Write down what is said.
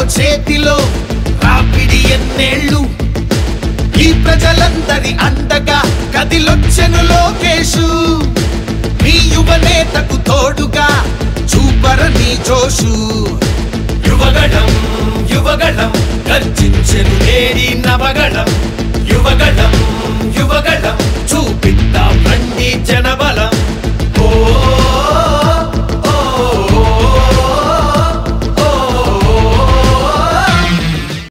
చేతిలో రాపిడి ఎన్నేళ్ళు ఈ ప్రజలందరి అండగా కదిలొచ్చెను లోకేషు మీ యువనేతకు తోడుగా చూపరని జోషు యువగళం యువగళం గర్జించెను నేడి నవగళం యువగళం యువగళం